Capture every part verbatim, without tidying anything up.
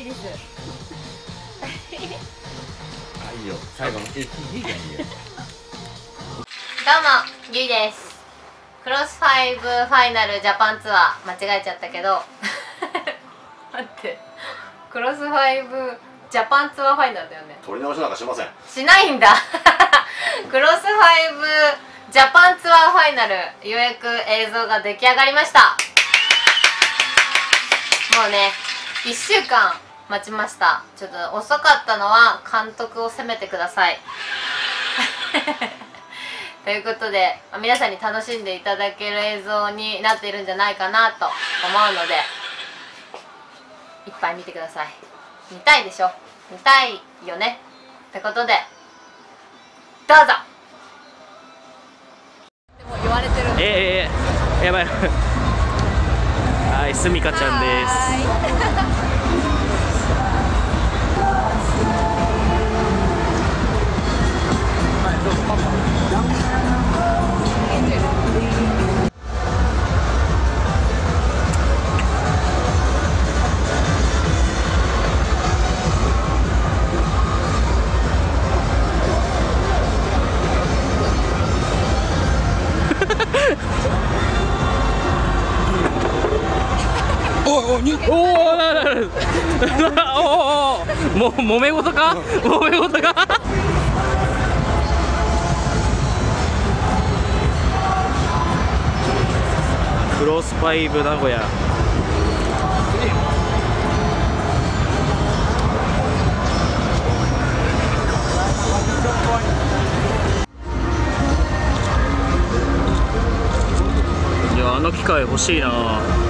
です。 あ、いいよ。最後の駅以外に。 どうも、ゆいです。クロスファイブファイナルジャパンツアー間違えちゃったけど待って、クロスファイブジャパンツアーファイナルだよね。 取り直しなんかしません。 しないんだクロスファイブジャパンツアーファイナル、ようやく映像が出来上がりました。もうね、いっしゅうかん待ちました。ちょっと遅かったのは監督を責めてくださいということで、皆さんに楽しんでいただける映像になっているんじゃないかなと思うので、いっぱい見てください。見たいでしょ、見たいよねってことで、どうぞ。でも言われてる。 ええー、やばいはい、すみかちゃんですおお、に、おお、ななな、おお、もう揉め事か、揉め事か。クロスファイブ名古屋。いや、あの機械欲しいな。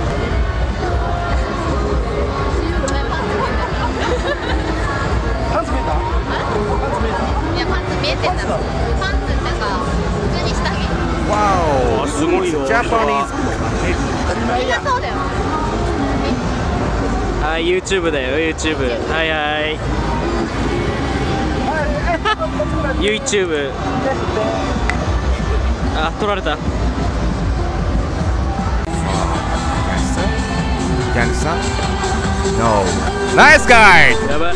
パンツ見えた？いや、パンツ見えてんだろ。パンツってか、普通に下着。 わお、すごいよ。ジャパニーズ。 みんなそうだよ。 はい、YouTube だよ、YouTube。はいはい。YouTube。あ、取られた。 Gangster? No. Nice guy! やばい。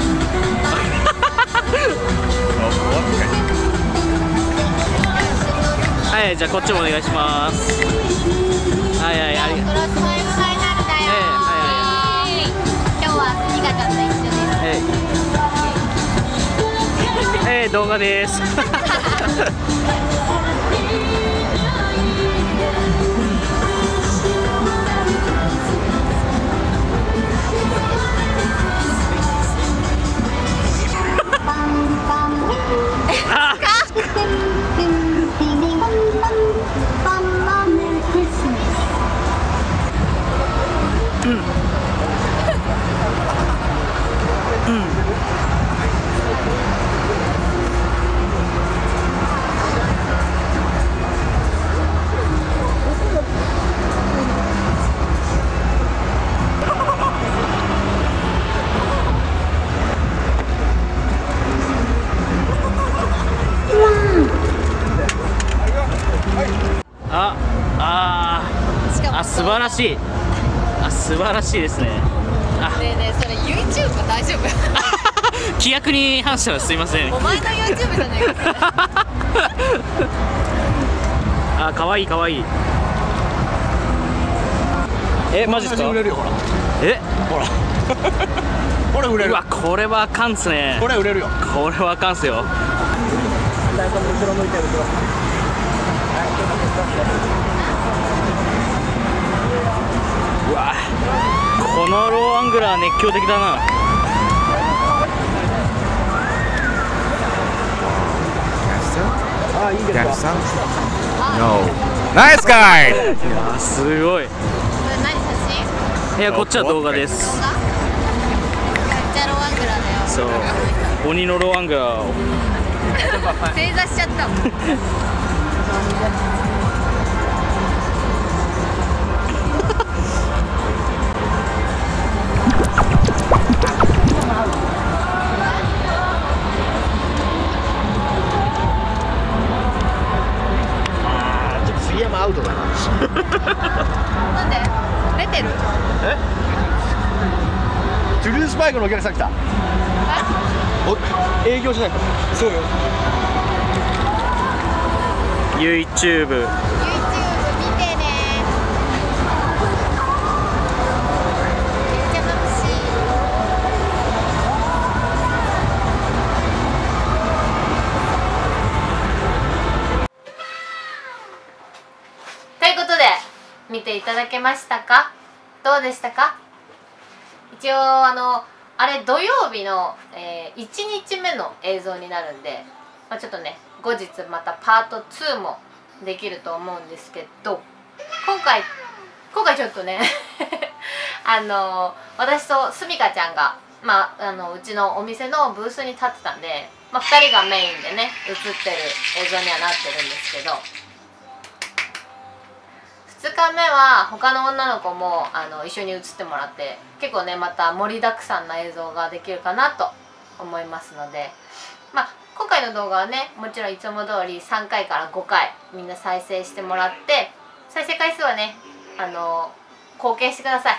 はい、じゃあこっちもお願いします。はいはい、ありがとう。 クロスファイブファイナルだよ。はい。今日はスミカちゃんと一緒です。 ええ、動画です。あ、あー、あ、素晴らしい。あ、素晴らしいですね。あ、 ねえねえ、それ YouTube 大丈夫？ 規約に反してはすいません。 お前の YouTube じゃないか。 あ、可愛い可愛い。え、マジですか？え、 ほらこれ売れる。 うわ、これはあかんっすね。 これ売れるよ。 これはあかんっすよ。 後ろ向いてる。 うわ、このローアングラー熱狂的だな。 あ、いいですか。No. Nice guy. いや、すごい。 これ何、写真？ いや、こっちは動画です。 動画？めっちゃローアングラーだよ。 そう、鬼のローアングラーを正座しちゃった。 アウトだな。 なんで？出てる？ え？ トゥルースバイクのお客さん来た。お営業しないと。そうよ。 YouTube。 YouTube 見てね。めっちゃ眩しい。ということで見ていただけましたか？どうでしたか？一応あのあれ土曜日の、えー、いちにちめの映像になるんで、まあ、ちょっとね後日またパートツーもできると思うんですけど、今回今回ちょっとねあの私とすみかちゃんが、まあ、あのうちのお店のブースに立ってたんで、まあ、ふたりがメインでね映ってる映像にはなってるんですけど、ふつかめは他の女の子もあの一緒に映ってもらって、結構ねまた盛りだくさんな映像ができるかなと思いますので、まあ今回の動画はねもちろんいつも通りさんかいからごかいみんな再生してもらって、再生回数はねあの貢献してください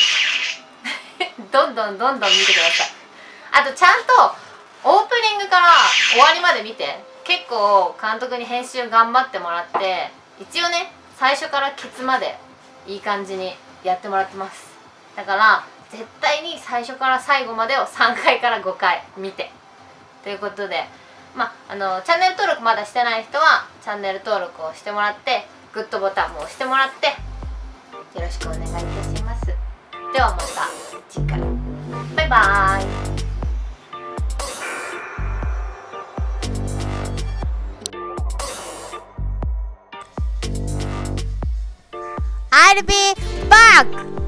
どんどんどんどん見てください。あとちゃんとオープニングから終わりまで見て、結構監督に編集頑張ってもらって、一応ね最初からケツまでいい感じにやってもらってます。だから絶対に最初から最後までをさんかいからごかい見てということで、まあ、あのチャンネル登録まだしてない人はチャンネル登録をしてもらって、グッドボタンも押してもらってよろしくお願いいたします。ではまた次回、バイバーイ。I'll be back!